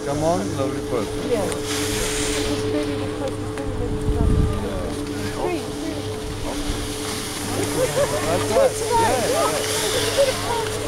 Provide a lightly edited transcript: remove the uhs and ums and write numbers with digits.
Come on, lovely person. Yeah. It's really because it's really tree. Like that. Yeah.